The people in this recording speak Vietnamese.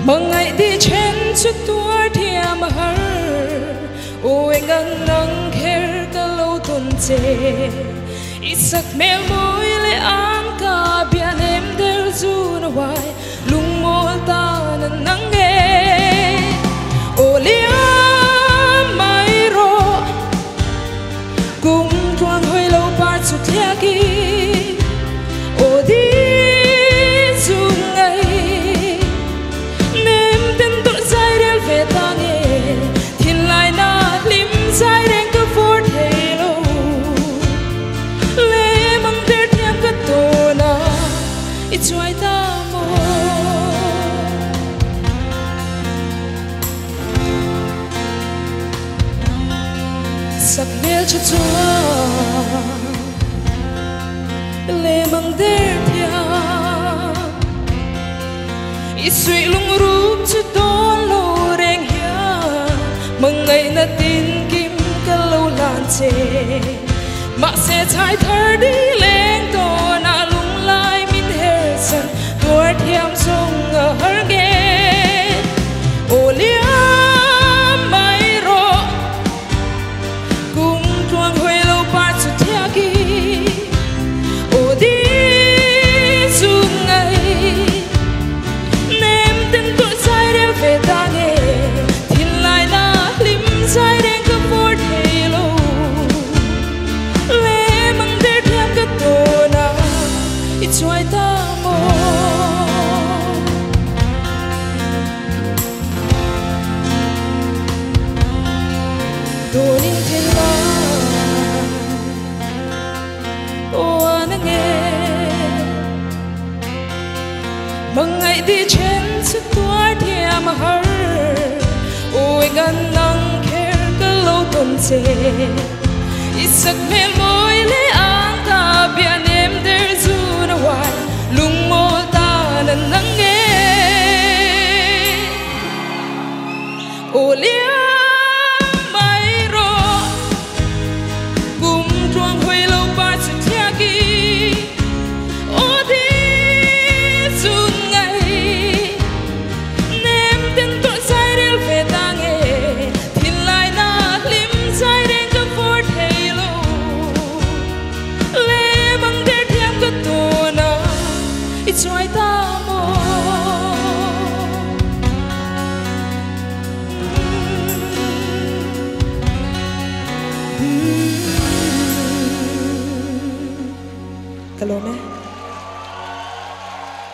ngày đi trên chút tua thiam har ôi ngang ngang kher ka lâu tuần chế isak mel môi le ang ka bian em der zu na wai lung mo ta na nang nghe ô lia mai ro cùng tuang hơi lâu ba chút thia ki ô đi zu ngay nem tên tụi dài đel về ta nghe thiên lại na lim dài đen cứ vô thể lâu lệ mang đer thiam cái tổ na ít choai ta mô sắc nêu cho chúa lệ mang đer thiam ít suy lung rúp cho đón lô đen hia mừng ngày na tin kim cái lâu lan chê mà sẽ trái thở đi lên tổ na lung lai min her san tuổi thiam sông ở hở nghe ô lia mai ro cùng tuang hơi lâu ba chút thia ki ô đi du ngày nem tên tụi dài đeo về ta nghe thiên lại na lim dài đen cứ vô thể lâu lệ mang đer thiam cái tổ na ít choai ta mô tổ ninh thiên la ô anh nghe mừng ngày đi trên sức tuổi thiam har ôi ngân nắng kher cái lâu tuần chế isak mel môi le ang ka bian em der zu na wai lung mo ta na nang nghe ô lia mai ro cùng tuang hơi lâu ba chút thia ki ô đi zu ngày nem tên tụi dài đel về ta nghe thiên lại na lim dài đen cứ vô thể lâu lệ mang đer thiam cái tổ na ít choai ta mô Kalome